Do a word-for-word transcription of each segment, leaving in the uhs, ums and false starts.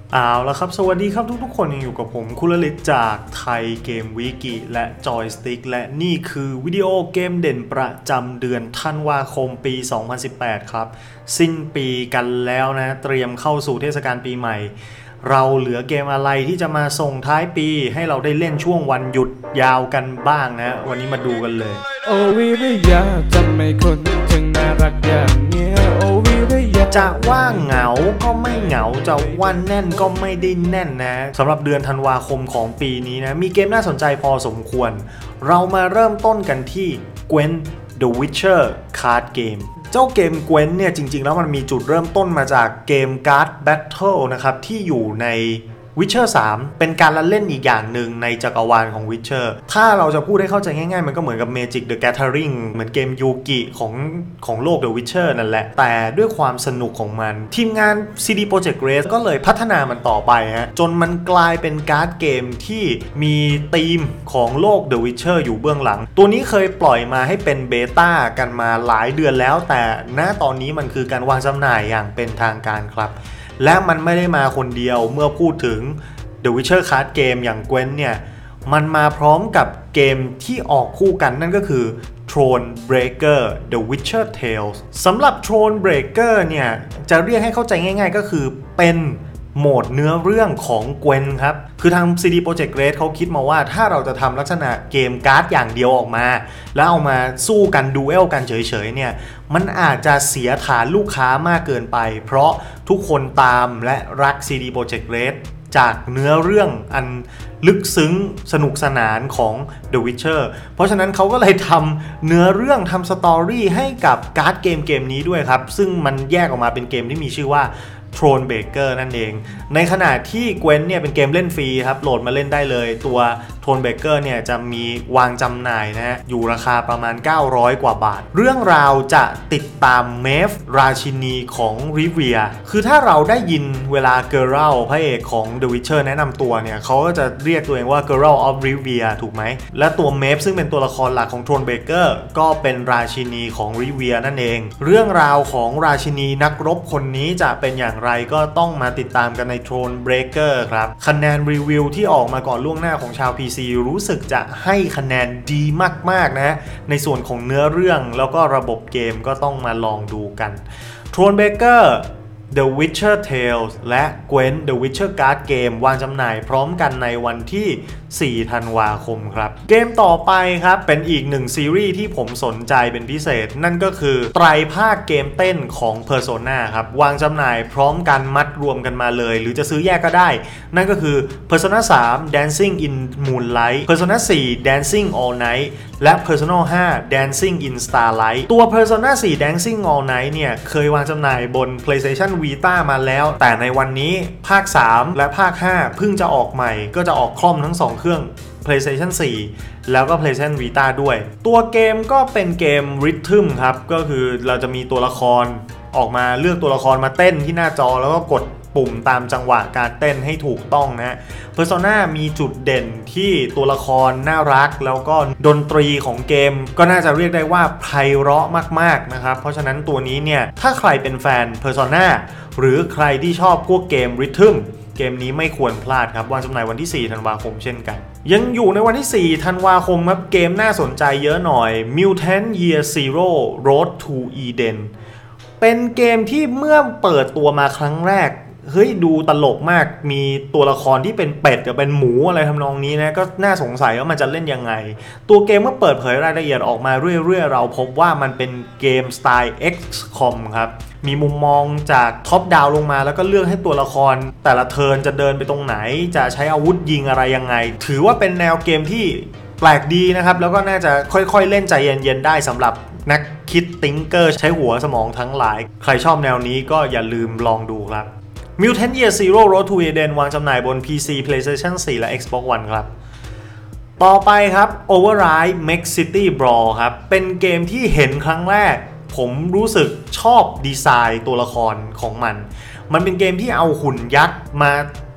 เอาละครับสวัสดีครับทุกๆคนยังอยู่กับผมคุณลลิตจากไทยเกมวิกิและจอยสติ๊กและนี่คือวิดีโอเกมเด่นประจำเดือนธันวาคมปีสองพันสิบแปดครับสิ้นปีกันแล้วนะเตรียมเข้าสู่เทศกาลปีใหม่เราเหลือเกมอะไรที่จะมาส่งท้ายปีให้เราได้เล่นช่วงวันหยุดยาวกันบ้างนะวันนี้มาดูกันเลยโอวิริยะทำไมคนถึงน่ารักอย่างเงี้ยโอวิริยะจะว่าเหงาก็ไม่เหงาจะว่าแน่นก็ไม่ได้แน่นนะสำหรับเดือนธันวาคมของปีนี้นะมีเกมน่าสนใจพอสมควรเรามาเริ่มต้นกันที่ Gwent The Witcher Card Game เจ้าเกม Gwent เนี่ยจริงๆแล้วมันมีจุดเริ่มต้นมาจากเกม Card Battle นะครับที่อยู่ใน Witcher สาม เป็นการละเล่นอีกอย่างหนึ่งในจักรวาลของ Witcher ถ้าเราจะพูดให้เข้าใจง่ายๆมันก็เหมือนกับ Magic the Gathering เหมือนเกมยูกิของของโลก The Witcher นั่นแหละแต่ด้วยความสนุกของมันทีมงาน ซี ดี Projekt Red ก็เลยพัฒนามันต่อไปฮะจนมันกลายเป็นการ์ดเกมที่มีธีมของโลก The Witcher อยู่เบื้องหลังตัวนี้เคยปล่อยมาให้เป็นเบต้ากันมาหลายเดือนแล้วแต่ณตอนนี้มันคือการวางจำหน่ายอย่างเป็นทางการครับและมันไม่ได้มาคนเดียวเมื่อพูดถึง The Witcher Card Game อย่าง Gwent เนี่ยมันมาพร้อมกับเกมที่ออกคู่กันนั่นก็คือ Thronebreaker The Witcher Tales สำหรับ Thronebreaker เนี่ยจะเรียกให้เข้าใจง่ายๆก็คือเป็นโหมดเนื้อเรื่องของ Gwent ครับคือทาง ซี ดี Projekt Red เขาคิดมาว่าถ้าเราจะทำลักษณะเกมการ์ดอย่างเดียวออกมาแล้วเอามาสู้กันดูเอลกันเฉยๆเนี่ยมันอาจจะเสียฐานลูกค้ามากเกินไปเพราะทุกคนตามและรัก ซี ดี Projekt Red จากเนื้อเรื่องอันลึกซึ้งสนุกสนานของ The Witcher เพราะฉะนั้นเขาก็เลยทำเนื้อเรื่องทำสตอรี่ให้กับการ์ดเกมเกมนี้ด้วยครับซึ่งมันแยกออกมาเป็นเกมที่มีชื่อว่าThronebreaker นั่นเองในขณะที่ Gwent เนี่ยเป็นเกมเล่นฟรีครับโหลดมาเล่นได้เลยตัว Thronebreaker เนี่ยจะมีวางจำหน่ายนะฮะอยู่ราคาประมาณเก้าร้อยกว่าบาทเรื่องราวจะติดตามเมฟราชินีของริเวียคือถ้าเราได้ยินเวลาเกอรัลพระเอกของ The Witcher แนะนำตัวเนี่ยเขาก็จะเรียกตัวเองว่า Geralt of Rivia ถูกไหมและตัวเมฟซึ่งเป็นตัวละครหลักของ Thronebreaker ก็เป็นราชินีของริเวียนั่นเองเรื่องราวของราชินีนักรบคนนี้จะเป็นอย่างไรก็ต้องมาติดตามกันใน Thronebreaker ครับคะแนนรีวิวที่ออกมาก่อนล่วงหน้าของชาว พี ซี รู้สึกจะให้คะแนนดีมากๆนะในส่วนของเนื้อเรื่องแล้วก็ระบบเกมก็ต้องมาลองดูกัน Thronebreaker The Witcher Tales และ Gwent The Witcher Card Game วางจำหน่ายพร้อมกันในวันที่สี่ธันวาคมครับเกมต่อไปครับเป็นอีกหนึ่งซีรีส์ที่ผมสนใจเป็นพิเศษนั่นก็คือไตรภาคเกมเต้นของ Persona ครับวางจำหน่ายพร้อมกันมัดรวมกันมาเลยหรือจะซื้อแยกก็ได้นั่นก็คือ Persona สาม Dancing in Moonlight Persona สี่ Dancing All Night และ Persona ห้า Dancing in Starlight ตัว Persona สี่ Dancing All Night เนี่ยเคยวางจำหน่ายบน PlayStation Vita มาแล้วแต่ในวันนี้ภาคสามและภาคห้าเพิ่งจะออกใหม่ก็จะออกคล่อมทั้งสองเครื่อง PlayStation สี่ แล้วก็ PlayStation Vita ด้วยตัวเกมก็เป็นเกม Rhythm ครับก็คือเราจะมีตัวละครออกมาเลือกตัวละครมาเต้นที่หน้าจอแล้วก็กดปุ่มตามจังหวะการเต้นให้ถูกต้องนะ Persona มีจุดเด่นที่ตัวละครน่ารักแล้วก็ดนตรีของเกมก็น่าจะเรียกได้ว่าไพเราะมากๆนะครับเพราะฉะนั้นตัวนี้เนี่ยถ้าใครเป็นแฟน Persona หรือใครที่ชอบพวกเกม Rhythm เกมนี้ไม่ควรพลาดครับวางจำหน่ายวันที่สี่ธันวาคมเช่นกันยังอยู่ในวันที่สี่ธันวาคมครับเกมน่าสนใจเยอะหน่อย Mutant Year Zero Road to Eden เป็นเกมที่เมื่อเปิดตัวมาครั้งแรกเฮ้ยดูตลกมากมีตัวละครที่เป็นเป็ดกับเป็นหมูอะไรทำนองนี้นะก็น่าสงสัยว่ามันจะเล่นยังไงตัวเกมเมื่อเปิดเผยรายละเอียดออกมาเรื่อยๆเราพบว่ามันเป็นเกมสไตล์ เอ็กซ์ คอม ครับมีมุมมองจากท็อปดาวลงมาแล้วก็เลือกให้ตัวละครแต่ละเทิร์นจะเดินไปตรงไหนจะใช้อาวุธยิงอะไรยังไงถือว่าเป็นแนวเกมที่แปลกดีนะครับแล้วก็น่าจะค่อยๆเล่นใจเย็นๆได้สำหรับนักคิดติงเกอร์ใช้หัวสมองทั้งหลายใครชอบแนวนี้ก็อย่าลืมลองดูครับMutant Year Zero Road to Eden วางจำหน่ายบน พี ซี PlayStation สี่ และ Xbox One ครับต่อไปครับ Override Mech City Brawl ครับเป็นเกมที่เห็นครั้งแรกผมรู้สึกชอบดีไซน์ตัวละครของมันมันเป็นเกมที่เอาหุ่นยักษ์มา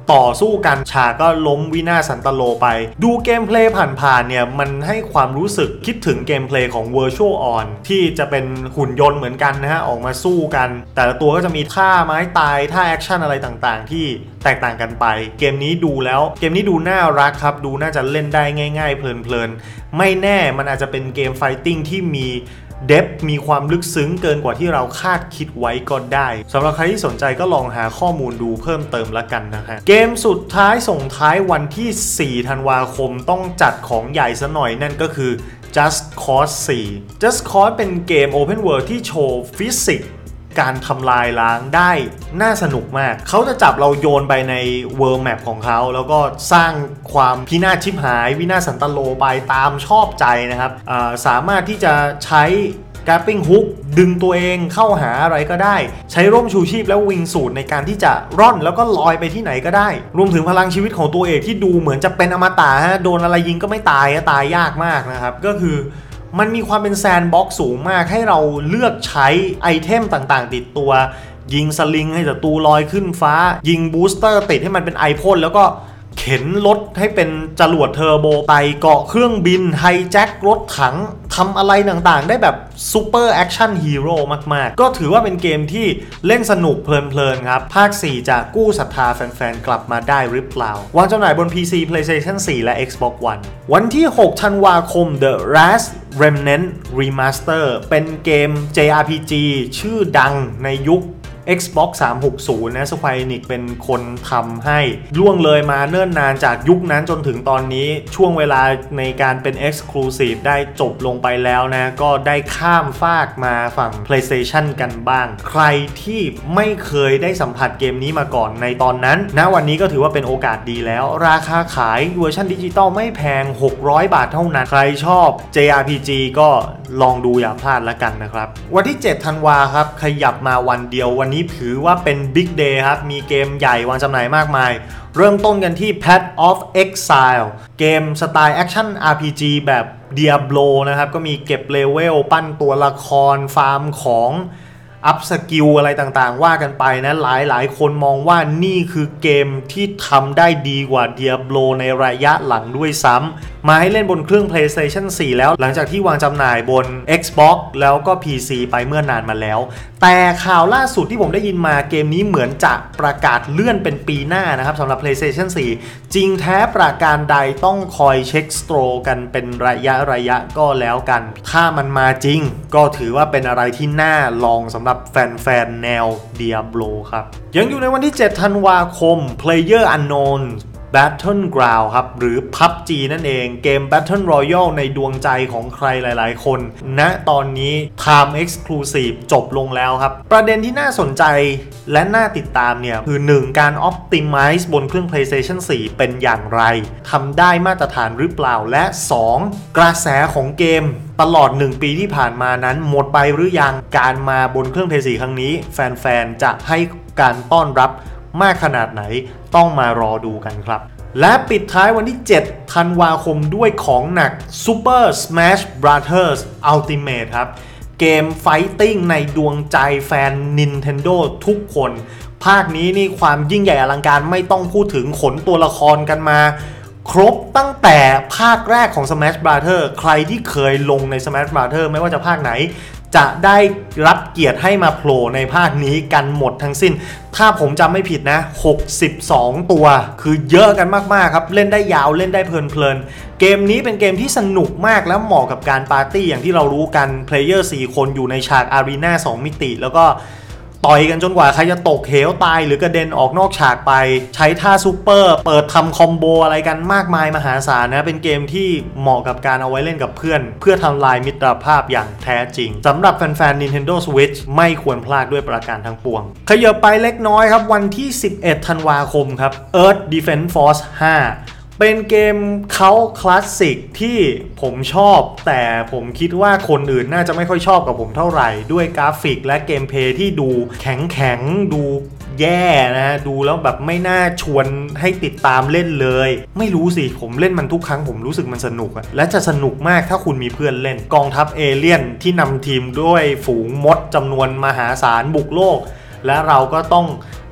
ต่อสู้กันฉากก็ล้มวินาศสันตโลไปดูเกมเพลย์ผ่านๆเนี่ยมันให้ความรู้สึกคิดถึงเกมเพลย์ของ Virtual On ที่จะเป็นหุ่นยนต์เหมือนกันนะฮะออกมาสู้กันแต่ละตัวก็จะมีท่าไม้ตายท่าแอคชั่นอะไรต่างๆที่แตกต่างกันไปเกมนี้ดูแล้วเกมนี้ดูน่ารักครับดูน่าจะเล่นได้ง่ายๆเพลินๆไม่แน่มันอาจจะเป็นเกมไฟติ้งที่มีเดฟมีความลึกซึ้งเกินกว่าที่เราคาดคิดไว้ก็ได้สำหรับใครที่สนใจก็ลองหาข้อมูลดูเพิ่มเติมละกันนะฮะเกมสุดท้ายส่งท้ายวันที่สี่ธันวาคมต้องจัดของใหญ่ซะหน่อยนั่นก็คือ Just Cause โฟร์ Just Cause เป็นเกม Open World ที่โชว์ฟิสิกส์การทำลายล้างได้น่าสนุกมากเขาจะจับเราโยนไปใน World Map ของเขาแล้วก็สร้างความพินาศชิบหายวินาศสันตโลไปตามชอบใจนะครับสามารถที่จะใช้grappling hook ดึงตัวเองเข้าหาอะไรก็ได้ใช้ร่มชูชีพแล้ววิงสูตรในการที่จะร่อนแล้วก็ลอยไปที่ไหนก็ได้รวมถึงพลังชีวิตของตัวเอกที่ดูเหมือนจะเป็นอมตะฮะโดนอะไรยิงก็ไม่ตายตายยากมากนะครับก็คือมันมีความเป็นแซนด์บ็อกซ์สูงมากให้เราเลือกใช้ไอเทมต่างๆติดตัวยิงสลิงให้ศัตรูลอยขึ้นฟ้ายิงบูสเตอร์ติดให้มันเป็นไอพ่นแล้วก็เข็นรถให้เป็นจรวดเทอร์โบไปเกาะเครื่องบินไฮแจ็ครถถังทำอะไรต่างๆได้แบบซูเปอร์แอคชั่นฮีโร่มากๆก็ถือว่าเป็นเกมที่เล่นสนุกเพลินๆครับภาคสี่จะกู้ศรัทธาแฟนๆกลับมาได้หรือเปล่าวางจำหน่ายบน พี ซี PlayStation โฟร์ และ Xbox One วันที่หกธันวาคม The Last Remnant Remaster เป็นเกม เจ อาร์ พี จี ชื่อดังในยุคXbox สามหกศูนย์นะ Square Enix เป็นคนทำให้ล่วงเลยมาเนิ่นนานจากยุคนั้นจนถึงตอนนี้ช่วงเวลาในการเป็น Exclusive ได้จบลงไปแล้วนะก็ได้ข้ามฟากมาฝั่ง PlayStation กันบ้างใครที่ไม่เคยได้สัมผัสเกมนี้มาก่อนในตอนนั้นณวันนี้ก็ถือว่าเป็นโอกาสดีแล้วราคาขายเวอร์ชันดิจิตอลไม่แพงหกร้อยบาทเท่านั้นใครชอบ เจ อาร์ พี จี ก็ลองดูอย่าพลาดละกันนะครับวันที่เจ็ดธันวาครับขยับมาวันเดียววันนี้ถือว่าเป็น Big Day ครับมีเกมใหญ่วางจำหน่ายมากมายเริ่มต้นกันที่ Path of Exile เกมสไตล์แอคชั่น อาร์ พี จี แบบ Diablo นะครับก็มีเก็บเลเวลปั้นตัวละครฟาร์มของอัพสกิลอะไรต่างๆว่ากันไปนะหลายๆคนมองว่านี่คือเกมที่ทำได้ดีกว่า Diablo ในระยะหลังด้วยซ้ำมาให้เล่นบนเครื่อง PlayStation โฟร์ แล้วหลังจากที่วางจำหน่ายบน Xbox แล้วก็ พี ซี ไปเมื่อนานมาแล้วแต่ข่าวล่าสุดที่ผมได้ยินมาเกมนี้เหมือนจะประกาศเลื่อนเป็นปีหน้านะครับสำหรับ PlayStation โฟร์ จริงแท้ประการใดต้องคอยเช็คสโตรกันเป็นระยะระยะก็แล้วกันถ้ามันมาจริงก็ถือว่าเป็นอะไรที่น่าลองสำหรับแฟนๆแนว Diablo ครับยังอยู่ในวันที่เจ็ดธันวาคม PlayerUnknown Battleground ครับหรือ พับจี นั่นเองเกม Battle Royale ในดวงใจของใครหลายๆคนณตอนนี้ Time Exclusive จบลงแล้วครับประเด็นที่น่าสนใจและน่าติดตามเนี่ยคือหนึ่งการ Optimize บนเครื่อง PlayStation โฟร์ เป็นอย่างไรทำได้มาตรฐานหรือเปล่าและสองกระแสของเกมตลอดหนึ่งปีที่ผ่านมานั้นหมดไปหรือยังการมาบนเครื่อง พี ซี ครั้งนี้แฟนๆจะให้การต้อนรับมากขนาดไหนต้องมารอดูกันครับและปิดท้ายวันที่เจ็ดธันวาคมด้วยของหนัก Super Smash Bros. Ultimate ครับเกมไฟติ้งในดวงใจแฟน Nintendo ทุกคนภาคนี้นี่ความยิ่งใหญ่อลังการไม่ต้องพูดถึงขนตัวละครกันมาครบตั้งแต่ภาคแรกของ Smash Bros. ใครที่เคยลงใน Smash Bros. ไม่ว่าจะภาคไหนจะได้รับเกียรติให้มาโผล่ในภาคนี้กันหมดทั้งสิ้นถ้าผมจำไม่ผิดนะหกสิบสองตัวคือเยอะกันมากๆครับเล่นได้ยาวเล่นได้เพลินๆเกมนี้เป็นเกมที่สนุกมากและเหมาะกับการปาร์ตี้อย่างที่เรารู้กันเพลเยอร์สี่คนอยู่ในฉากอารีนาสองมิติแล้วก็ต่อยกันจนกว่าใครจะตกเหวตายหรือกระเด็นออกนอกฉากไปใช้ท่าซูเปอร์เปิดทำคอมโบอะไรกันมากมายมหาศาลนะเป็นเกมที่เหมาะกับการเอาไว้เล่นกับเพื่อนเพื่อทำลายมิตรภาพอย่างแท้จริงสำหรับแฟนๆ Nintendo Switch ไม่ควรพลาดด้วยประการทั้งปวงขยับไปเล็กน้อยครับวันที่สิบเอ็ดธันวาคมครับ Earth Defense Force ห้าเป็นเกมเขาคลาสสิกที่ผมชอบแต่ผมคิดว่าคนอื่นน่าจะไม่ค่อยชอบกับผมเท่าไหร่ด้วยกราฟิกและเกมเพลย์ที่ดูแข็งแข็งดูแย่นะดูแล้วแบบไม่น่าชวนให้ติดตามเล่นเลยไม่รู้สิผมเล่นมันทุกครั้งผมรู้สึกมันสนุกอะและจะสนุกมากถ้าคุณมีเพื่อนเล่นกองทัพเอเลี่ยนที่นำทีมด้วยฝูงมดจำนวนมหาศาลบุกโลกและเราก็ต้อง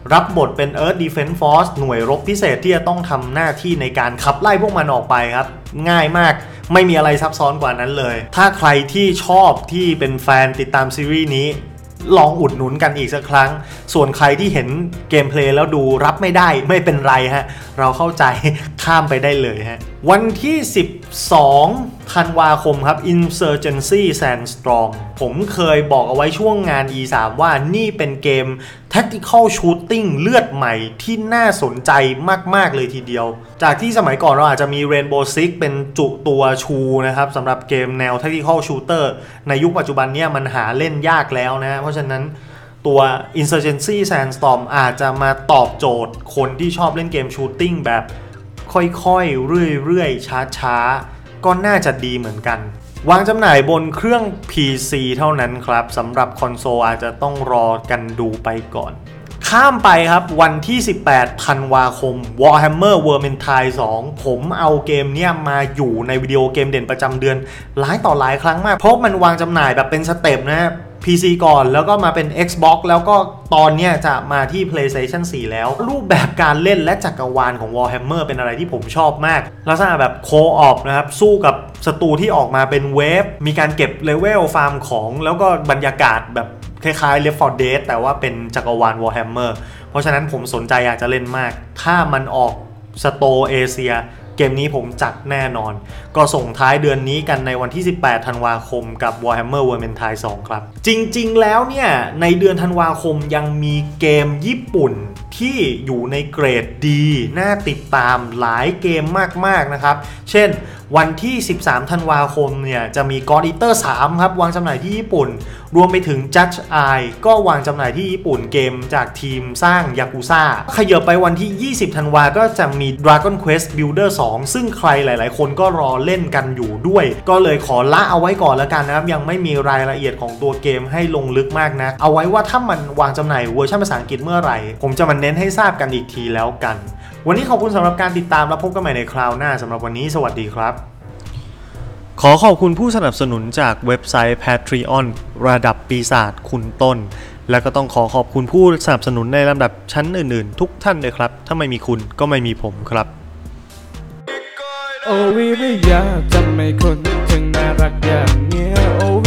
รับบทเป็น Earth Defense Force หน่วยรบพิเศษที่จะต้องทำหน้าที่ในการขับไล่พวกมันออกไปครับง่ายมากไม่มีอะไรซับซ้อนกว่านั้นเลยถ้าใครที่ชอบที่เป็นแฟนติดตามซีรีส์นี้ลองอุดหนุนกันอีกสักครั้งส่วนใครที่เห็นเกมเพลย์แล้วดูรับไม่ได้ไม่เป็นไรฮะเราเข้าใจข้ามไปได้เลยฮะวันที่สิบสองธันวาคมครับ Insurgency Sandstorm ผมเคยบอกเอาไว้ช่วงงาน อี ทรี ว่านี่เป็นเกม Tactical Shooting เลือดใหม่ที่น่าสนใจมากๆเลยทีเดียวจากที่สมัยก่อนเราอาจจะมี Rainbow Six เป็นจุตัวชูนะครับสำหรับเกมแนว Tactical Shooter ในยุคปัจจุบันเนี่ยมันหาเล่นยากแล้วนะเพราะฉะนั้นตัว Insurgency Sandstorm อาจจะมาตอบโจทย์คนที่ชอบเล่นเกม Shooting แบบค่อยๆเรื่อยๆช้าๆก็น่าจะดีเหมือนกันวางจำหน่ายบนเครื่อง พี ซี เท่านั้นครับสำหรับคอนโซลอาจจะต้องรอกันดูไปก่อนข้ามไปครับวันที่สิบแปดธันวาคม Warhammer Vermintide สองผมเอาเกมเนี้ยมาอยู่ในวิดีโอเกมเด่นประจำเดือนหลายต่อหลายครั้งมากเพราะมันวางจำหน่ายแบบเป็นสเต็ปนะ พี ซี ก่อนแล้วก็มาเป็น Xbox แล้วก็ตอนเนี้ยจะมาที่ PlayStation โฟร์ แล้วรูปแบบการเล่นและจักรวาลของ Warhammer เป็นอะไรที่ผมชอบมากลักษณะแบบ Co-op นะครับสู้กับศัตรูที่ออกมาเป็นเวฟมีการเก็บเลเวลฟาร์มของแล้วก็บรรยากาศแบบคล้ายๆ Left โฟร์ Dead แต่ว่าเป็นจักรวาล Warhammer เพราะฉะนั้นผมสนใจอยากจะเล่นมากถ้ามันออกสโตร์เอเชียเกมนี้ผมจัดแน่นอนก็ส่งท้ายเดือนนี้กันในวันที่สิบแปดธันวาคมกับ Warhammer Vermintide สองครับจริงๆแล้วเนี่ยในเดือนธันวาคมยังมีเกมญี่ปุ่นที่อยู่ในเกรดดีน่าติดตามหลายเกมมากๆนะครับเช่นวันที่สิบสามธันวาคมเนี่ยจะมี God Eater สามครับวางจำหน่ายที่ญี่ปุ่นรวมไปถึง Judge Eye ก็วางจำหน่ายที่ญี่ปุ่นเกมจากทีมสร้าง Yakuza ขยับไปวันที่ยี่สิบธันวาก็จะมี Dragon Quest Builder สองซึ่งใครหลายๆคนก็รอเล่นกันอยู่ด้วยก็เลยขอละเอาไว้ก่อนแล้วกันนะครับยังไม่มีรายละเอียดของตัวเกมให้ลงลึกมากนะเอาไว้ว่าถ้ามันวางจำหน่ายเวอร์ชันภาษาอังกฤษเมื่อไหร่ผมจะมาเน้นให้ทราบกันอีกทีแล้วกันวันนี้ขอบคุณสำหรับการติดตามและพบกันใหม่ในคราวหน้าสำหรับวันนี้สวัสดีครับขอขอบคุณผู้สนับสนุนจากเว็บไซต์ Patreon ระดับปีศาจคุณต้นและก็ต้องขอขอบคุณผู้สนับสนุนในลำดับชั้นอื่นๆทุกท่านเลยครับถ้าไม่มีคุณก็ไม่มีผมครับโอวิริยะทำไมคนถึงน่ารักอย่างเงี้ยโอ